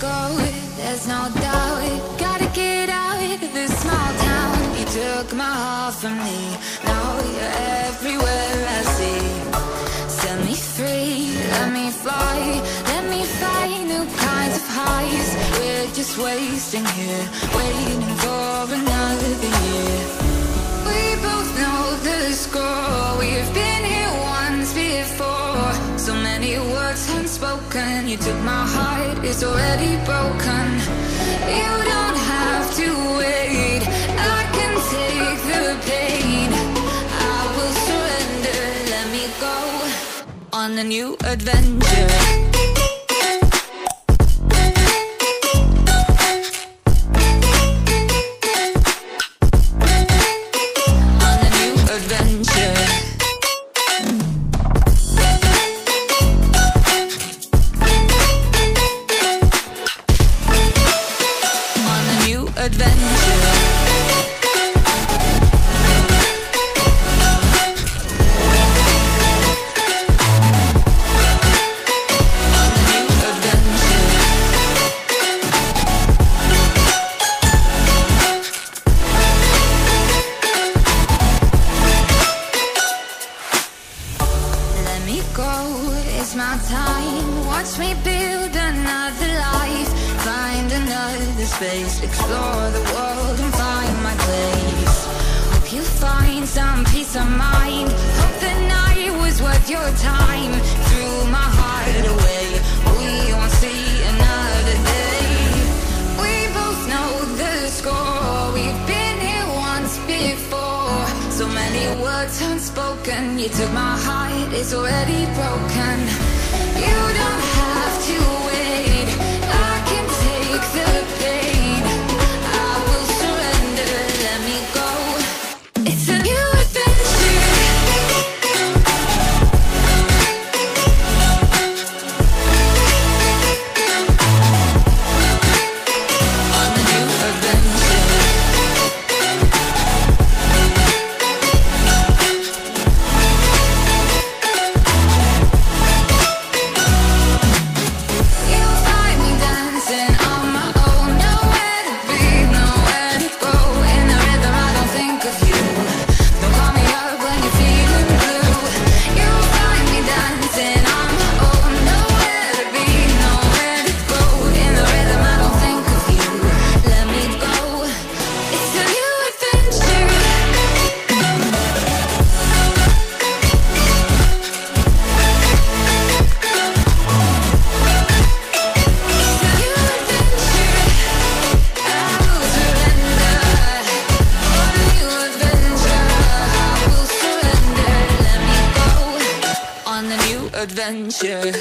go, there's no doubt. Gotta get out of this small town. You took my heart from me, now you're everywhere I see. Set me free, let me fly, let me find new kinds of highs. We're just wasting here, waiting for another year. We both know the score, we've been here once before. So many words unspoken, you took my heart, it's already broken. You don't have to wait, I can take the pain. I will surrender, let me go on a new adventure. Explore the world and find my place. Hope you find some peace of mind. Hope the night was worth your time. Threw my heart away, we won't see another day. We both know the score, we've been here once before. So many words unspoken, you took my heart, it's already broken. You don't have to wait, I can take the pain. Adventure.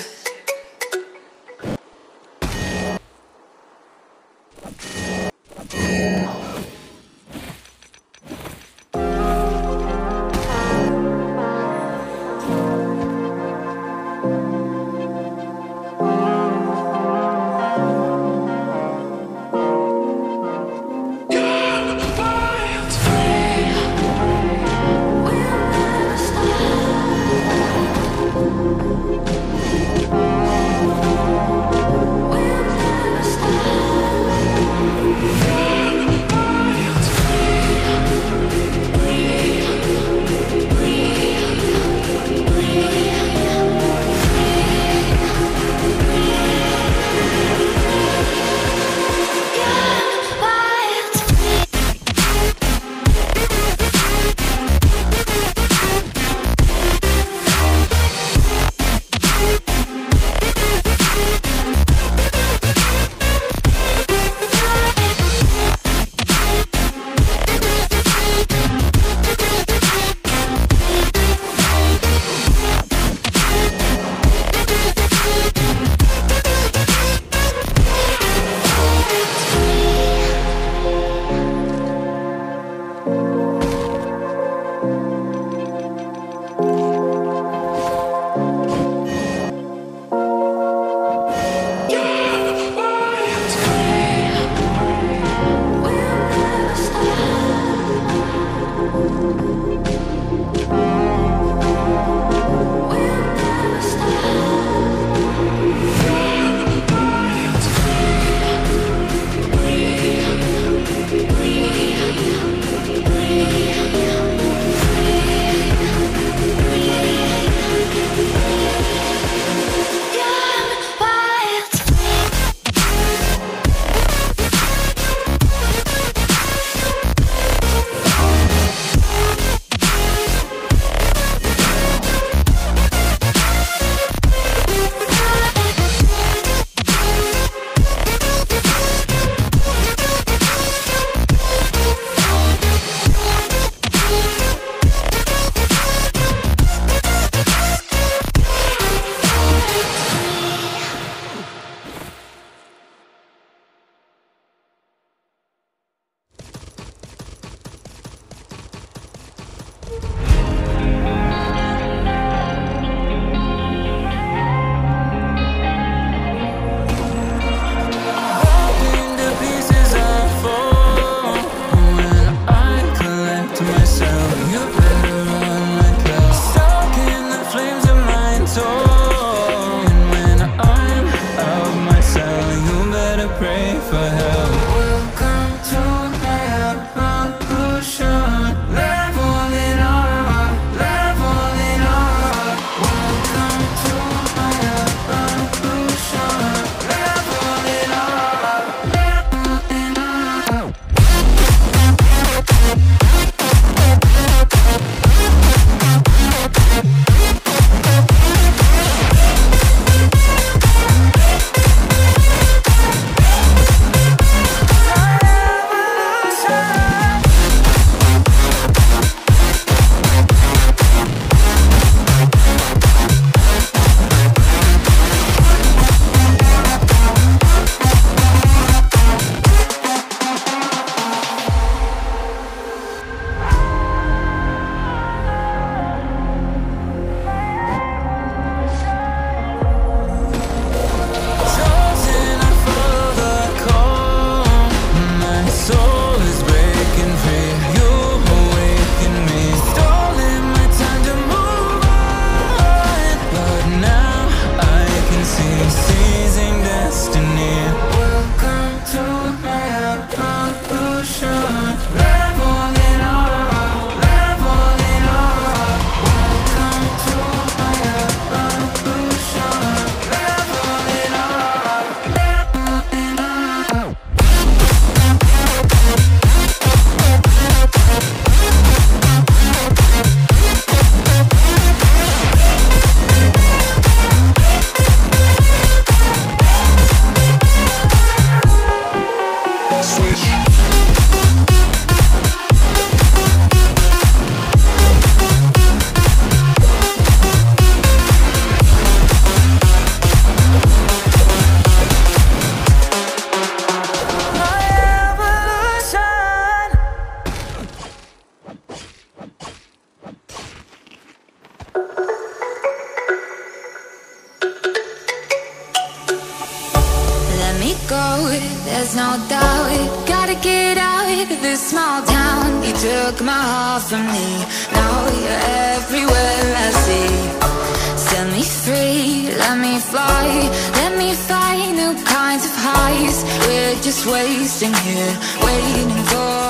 go, there's no doubt. Gotta get out of this small town. You took my heart from me, now you're everywhere I see. Set me free, let me fly, let me find new kinds of highs. We're just wasting here, waiting for